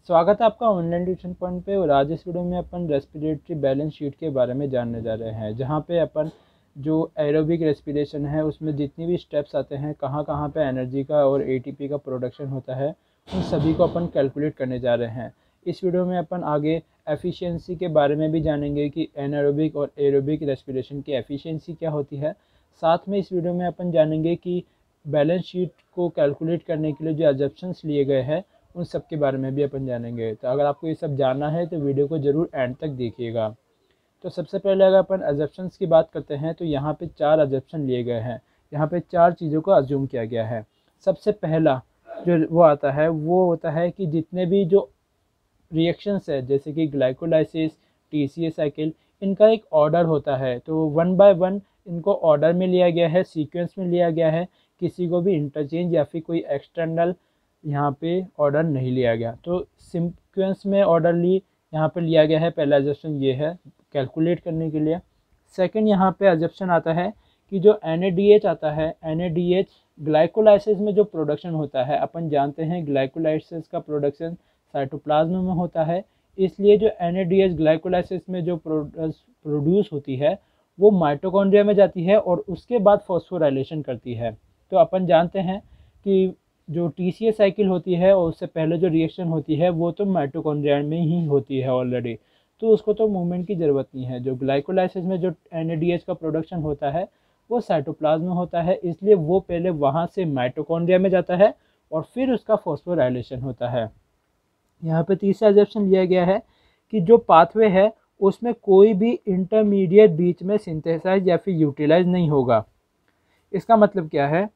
स्वागत है आपका ऑनलाइन ट्यूशन पॉइंट पे। और आज इस वीडियो में अपन रेस्पिरेटरी बैलेंस शीट के बारे में जानने जा रहे हैं, जहां पे अपन जो एरोबिक रेस्पिरेशन है उसमें जितनी भी स्टेप्स आते हैं, कहां कहां पे एनर्जी का और एटीपी का प्रोडक्शन होता है, उन सभी को अपन कैलकुलेट करने जा रहे हैं। इस वीडियो में अपन आगे एफिशिएंसी के बारे में भी जानेंगे कि एनारोबिक और एरोबिक रेस्पिरेशन की एफिशिएंसी क्या होती है। साथ में इस वीडियो में अपन जानेंगे कि बैलेंस शीट को कैलकुलेट करने के लिए जो अजम्पशंस लिए गए हैं उन सब के बारे में भी अपन जानेंगे। तो अगर आपको ये सब जानना है तो वीडियो को ज़रूर एंड तक देखिएगा। तो सबसे पहले अगर अपन अजम्पशंस की बात करते हैं तो यहाँ पे 4 अजम्पशन लिए गए हैं। यहाँ पे 4 चीज़ों को अज्यूम किया गया है। सबसे पहला जो वो आता है वो होता है कि जितने भी जो रिएक्शंस है, जैसे कि ग्लाइकोलाइसिस, टीसीए साइकिल, इनका एक ऑर्डर होता है। तो वन बाय वन इनको ऑर्डर में लिया गया है, सीक्वेंस में लिया गया है। किसी को भी इंटरचेंज या फिर कोई एक्सटर्नल यहाँ पे ऑर्डर नहीं लिया गया। तो सीक्वेंस में ऑर्डर यहाँ पे लिया गया है। पहला एजम्पशन ये है कैलकुलेट करने के लिए। सेकंड यहाँ पे एजम्पशन आता है कि जो NADH आता है, NADH ग्लाइकोलाइसिस में जो प्रोडक्शन होता है, अपन जानते हैं ग्लाइकोलाइसिस का प्रोडक्शन साइटोप्लाज्म में होता है। इसलिए जो NADH ग्लाइकोलाइसिस में जो प्रोड्यूस होती है वो माइटोकॉन्ड्रिया में जाती है और उसके बाद फॉस्फोराइलेशन करती है। तो अपन जानते हैं कि जो TCA साइकिल होती है और उससे पहले जो रिएक्शन होती है वो तो माइटोकॉन्ड्रिया में ही होती है ऑलरेडी, तो उसको तो मूवमेंट की ज़रूरत नहीं है। जो ग्लाइकोलाइसिस में जो NADH का प्रोडक्शन होता है वो साइटोप्लाज्म में होता है, इसलिए वो पहले वहाँ से माइटोकॉन्ड्रिया में जाता है और फिर उसका फॉस्फोराइलेशन होता है। यहाँ पे तीसरा एजम्पशन लिया गया है कि जो पाथवे है उसमें कोई भी इंटरमीडिएट बीच में सिंथेसाइज या फिर यूटिलाइज नहीं होगा। इसका मतलब क्या है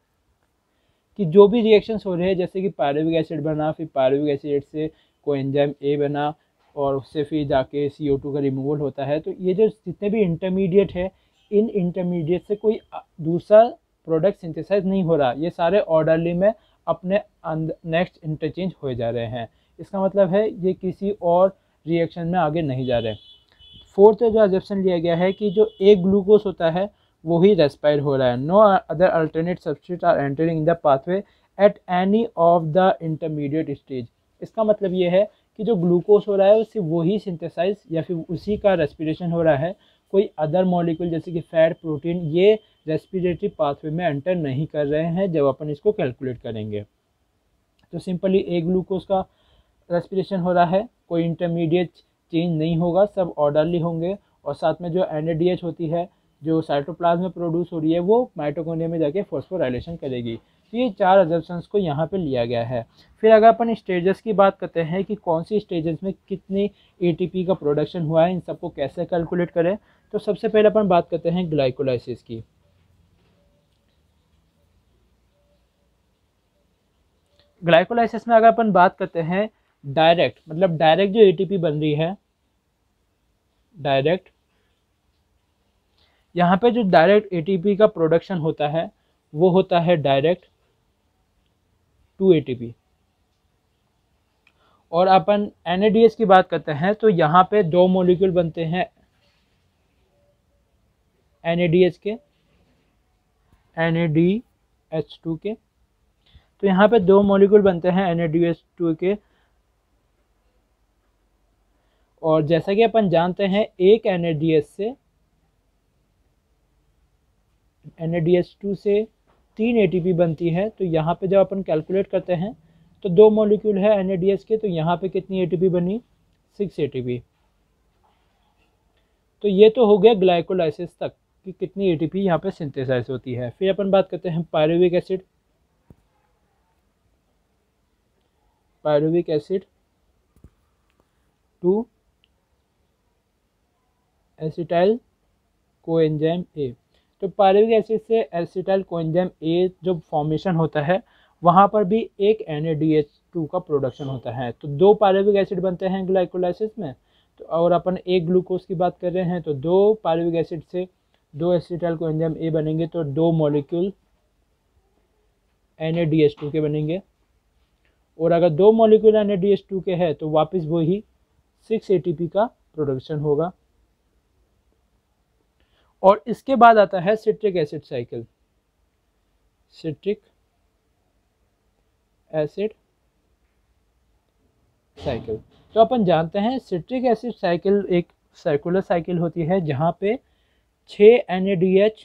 कि जो भी रिएक्शंस हो रहे हैं, जैसे कि पायरुविक एसिड बना, फिर पायरुविक एसिड से कोएंजाइम A बना और उससे फिर जाके CO2 का रिमूवल होता है, तो ये जो जितने भी इंटरमीडिएट है, इन इंटरमीडिएट से कोई दूसरा प्रोडक्ट सिंथेसाइज नहीं हो रहा। ये सारे ऑर्डरली में अपने नेक्स्ट इंटरचेंज हो जा रहे हैं। इसका मतलब है ये किसी और रिएक्शन में आगे नहीं जा रहे। फोर्थ जो एजम्पशन लिया गया है कि जो एक ग्लूकोज होता है वो ही रेस्पायर हो रहा है। No other alternate substitute are entering in the pathway at any of the intermediate stage. इसका मतलब ये है कि जो ग्लूकोज हो रहा है उससे वही सिंथेसाइज या फिर उसी का रेस्पिरेशन हो रहा है। कोई अदर मॉलिक्यूल जैसे कि फैट, प्रोटीन, ये रेस्पिरेटरी पाथवे में एंटर नहीं कर रहे हैं जब अपन इसको कैलकुलेट करेंगे। तो सिंपली एक ग्लूकोज का रेस्पिरेशन हो रहा है, कोई इंटरमीडिएट चेंज नहीं होगा, सब ऑर्डरली होंगे। और साथ में जो NADH होती है जो साइटोप्लाज्म में प्रोड्यूस हो रही है वो माइटोकॉन्ड्रिया में जाके फॉस्फोराइलेशन करेगी। तो ये 4 अजम्पशंस को यहाँ पे लिया गया है। फिर अगर अपन स्टेजेस की बात करते हैं कि कौन सी स्टेजेस में कितनी ATP का प्रोडक्शन हुआ है, इन सबको कैसे कैलकुलेट करें, तो सबसे पहले अपन बात करते हैं ग्लाइकोलाइसिस की। ग्लाइकोलाइसिस में अगर अपन बात करते हैं डायरेक्ट, मतलब डायरेक्ट जो ATP बन रही है, डायरेक्ट यहाँ पे जो डायरेक्ट ATP का प्रोडक्शन होता है वो होता है डायरेक्ट 2 ATP। और अपन NADH की बात करते हैं तो यहाँ पे 2 मॉलिक्यूल बनते हैं NADH के, NADH2 के। तो यहाँ पे 2 मॉलिक्यूल बनते हैं NADH2 के। और जैसा कि अपन जानते हैं एक NADH2 से 3 ATP बनती है। तो यहाँ पे जब अपन कैलकुलेट करते हैं तो 2 मॉलिक्यूल है NADH के, तो यहाँ पे कितनी ATP बनी, 6 ATP। तो ये तो हो गया ग्लाइकोलाइसिस तक कि कितनी ATP यहाँ पे सिंथेसाइज होती है। फिर अपन बात करते हैं pyruvic acid. Pyruvic acid to acetyl coenzyme A। तो पायरुविक एसिड से एसिटाइल कोएंजाइम A जो फॉर्मेशन होता है वहाँ पर भी एक NADH2 का प्रोडक्शन होता है। तो 2 पायरुविक एसिड बनते हैं ग्लाइकोलाइसिस में। तो और अपन एक ग्लूकोज की बात कर रहे हैं तो 2 पायरुविक एसिड से 2 एसिटाइल कोएंजाइम A बनेंगे, तो 2 मॉलिक्यूल NADH2 के बनेंगे। और अगर 2 मॉलिक्यूल NADH2 के हैं तो वापस वही 6 ATP का प्रोडक्शन होगा। और इसके बाद आता है citric acid cycle. Citric acid cycle. तो अपन जानते हैं सिट्रिक एसिड साइकिल एक सर्कुलर साइकिल होती है जहाँ पे 6 NADH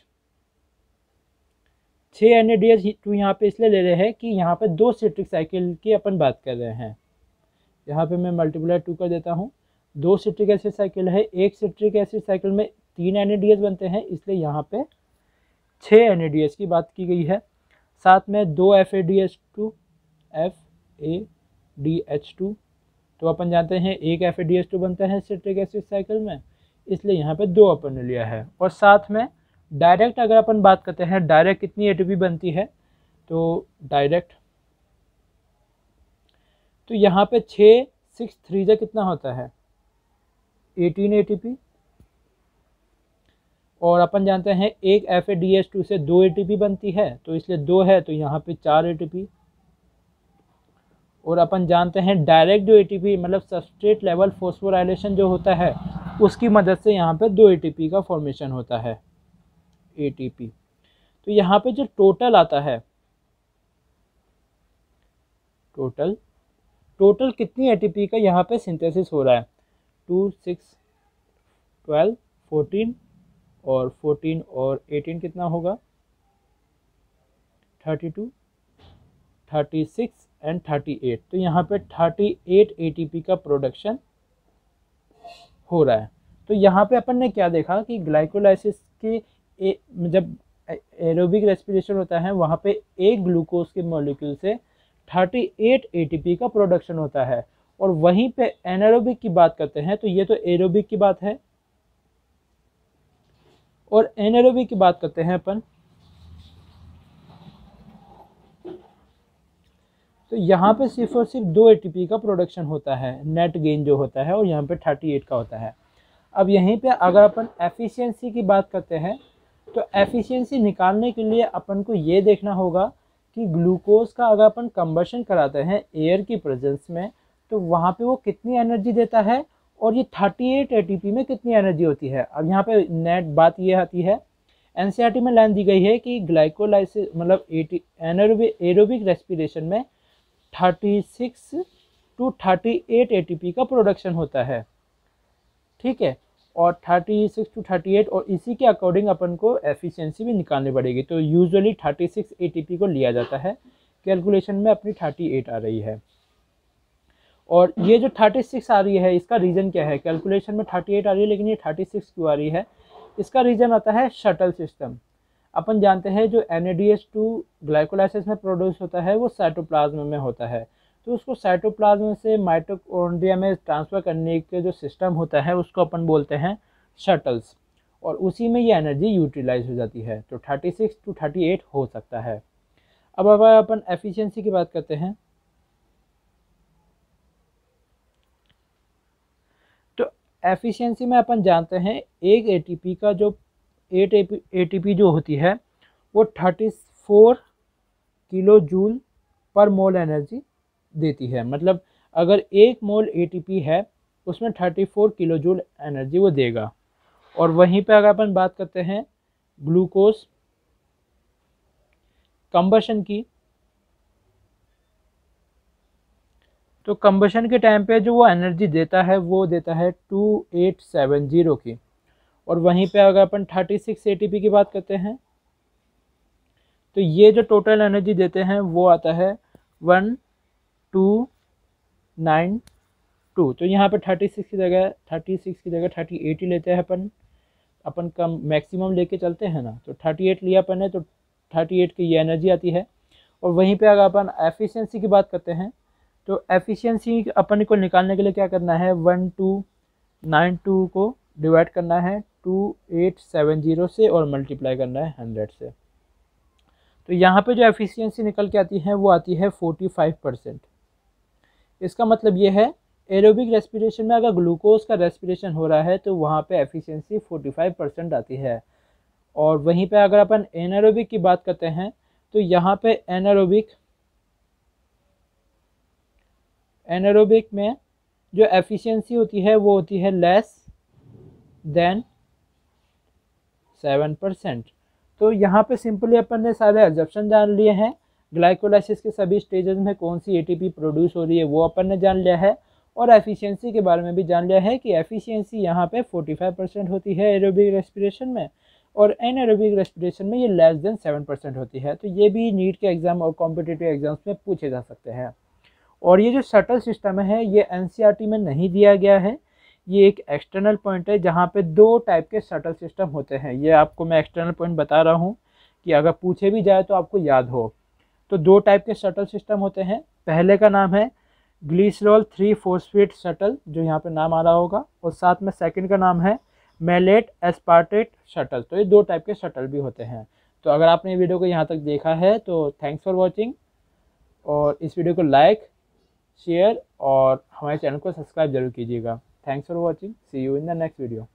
2 यहाँ पे इसलिए ले रहे हैं कि यहाँ पे 2 सिट्रिक साइकिल की अपन बात कर रहे हैं। यहाँ पे मैं मल्टीप्लाई 2 कर देता हूँ। 2 सिट्रिक एसिड साइकिल है, एक सिट्रिक एसिड साइकिल में 3 NADH बनते हैं, इसलिए यहाँ पे 6 NADH की बात की गई है। साथ में 2 FADH2 तो अपन जानते हैं एक FADH2 बनता है सिट्रिक एसिड साइकिल में, इसलिए यहाँ पे 2 अपन ने लिया है। और साथ में डायरेक्ट अगर अपन बात करते हैं डायरेक्ट कितनी ATP बनती है, तो डायरेक्ट तो यहाँ पे 6 6 3 जा कितना होता है 18 ATP। और अपन जानते हैं एक FADH2 से 2 ATP बनती है, तो इसलिए 2 है तो यहाँ पे 4 ATP। और अपन जानते हैं डायरेक्ट जो ATP मतलब सबस्ट्रेट लेवल फॉस्फोराइलेशन जो होता है उसकी मदद से यहाँ पे 2 ATP का फॉर्मेशन होता है ATP। तो यहाँ पे जो टोटल आता है टोटल कितनी ATP का यहाँ पे सिंथेसिस हो रहा है 2 6 12 14 और 14 और 18 कितना होगा 32 36 एंड 38। तो यहाँ पे 38 ATP का प्रोडक्शन हो रहा है। तो यहाँ पे अपन ने क्या देखा कि ग्लाइकोलाइसिस के जब एरोबिक रेस्पिरेशन होता है वहाँ पे एक ग्लूकोज के मॉलिक्यूल से 38 ATP का प्रोडक्शन होता है। और वहीं पे एनारोबिक की बात करते हैं तो ये तो एरोबिक की बात है, और एनारोबिक की बात करते हैं अपन तो यहाँ पे सिर्फ और सिर्फ 2 ATP का प्रोडक्शन होता है, नेट गेन जो होता है, और यहाँ पे 38 का होता है। अब यहीं पे अगर अपन एफिशिएंसी की बात करते हैं तो एफिशिएंसी निकालने के लिए अपन को ये देखना होगा कि ग्लूकोज का अगर अपन कंबशन कराते हैं एयर की प्रेजेंस में तो वहाँ पे वो कितनी एनर्जी देता है और ये 38 ATP में कितनी एनर्जी होती है। अब यहाँ पे नेट बात ये आती है, NCERT में लाइन दी गई है कि ग्लाइकोलाइसिस मतलब एरोबिक रेस्पिरेशन में 36 to 38 ATP का प्रोडक्शन होता है, ठीक है, और 36 to 38, और इसी के अकॉर्डिंग अपन को एफिशिएंसी भी निकालनी पड़ेगी। तो यूजुअली 36 ATP को लिया जाता है, कैलकुलेशन में अपनी 38 आ रही है। और ये जो 36 आ रही है इसका रीज़न क्या है, कैलकुलेशन में 38 आ रही है लेकिन ये 36 क्यों आ रही है, इसका रीज़न आता है शटल सिस्टम। अपन जानते हैं जो NADH2 ग्लाइकोलाइसिस में प्रोड्यूस होता है वो साइटोप्लाज्म में होता है, तो उसको साइटोप्लाज्म से माइटोकॉन्ड्रिया में ट्रांसफ़र करने के जो सिस्टम होता है उसको अपन बोलते हैं शटल्स, और उसी में ये एनर्जी यूटिलाइज हो जाती है। तो 36 to 38 हो सकता है। अब अगर अपन एफिशिएंसी की बात करते हैं तो एफिशिएंसी में अपन जानते हैं एक ATP का जो 8 ATP जो होती है वो 34 किलो जूल पर मोल एनर्जी देती है। मतलब अगर 1 मोल ATP है उसमें 34 किलो जूल एनर्जी वो देगा। और वहीं पे अगर अपन बात करते हैं ग्लूकोज कंबशन की, तो कंबशन के टाइम पे जो वो एनर्जी देता है वो देता है 2870 की। और वहीं पे अगर अपन 36 ATP की बात करते हैं तो ये जो टोटल एनर्जी देते हैं वो आता है 1292। तो यहाँ पे 36 की जगह 38 ही लेते हैं अपन कम मैक्सिमम लेके चलते हैं ना, तो 38 लिया अपन ने तो 38 की ये एनर्जी आती है। और वहीं पे अगर अपन एफिशिएंसी की बात करते हैं तो एफिशिएंसी अपन को निकालने के लिए क्या करना है 1292 को डिवाइड करना है 2870 से और मल्टीप्लाई करना है 100 से। तो यहाँ पे जो एफिशिएंसी निकल के आती है वो आती है 45%। इसका मतलब ये है एरोबिक रेस्पिरेशन में अगर ग्लूकोज का रेस्पिरेशन हो रहा है तो वहाँ पे एफिशिएंसी 45% आती है। और वहीं पे अगर अपन एनारोबिक की बात करते हैं तो यहाँ पे एनारोबिक में जो एफिशिएंसी होती है वो होती है लेस देन 7%। तो यहाँ पे सिंपली अपन ने सारे एजम्पशन जान लिए हैं, ग्लाइकोलाइसिस के सभी स्टेजेस में कौन सी ATP प्रोड्यूस हो रही है वो अपन ने जान लिया है, और एफिशिएंसी के बारे में भी जान लिया है कि एफिशिएंसी यहाँ पे 45% होती है एरोबिक रेस्पिरेशन में, और एनारोबिक रेस्पिरेशन में ये लेस देन 7% होती है। तो ये भी नीट के एग्ज़ाम और कॉम्पिटिटिव एग्जाम्स में पूछे जा सकते हैं। और ये जो शटल सिस्टम है ये एनसीईआरटी में नहीं दिया गया है, ये एक एक्सटर्नल पॉइंट है जहाँ पे 2 टाइप के शटल सिस्टम होते हैं। ये आपको मैं एक्सटर्नल पॉइंट बता रहा हूँ कि अगर पूछे भी जाए तो आपको याद हो। तो 2 टाइप के शटल सिस्टम होते हैं। पहले का नाम है ग्लिसरॉल 3-फॉस्फेट शटल, जो यहाँ पे नाम आ रहा होगा, और साथ में सेकंड का नाम है मैलेट एस्पार्टेट शटल। तो ये 2 टाइप के शटल भी होते हैं। तो अगर आपने वीडियो को यहाँ तक देखा है तो थैंक्स फॉर वॉचिंग, और इस वीडियो को लाइक, शेयर और हमारे चैनल को सब्सक्राइब जरूर कीजिएगा। Thanks for watching, see you in the next video.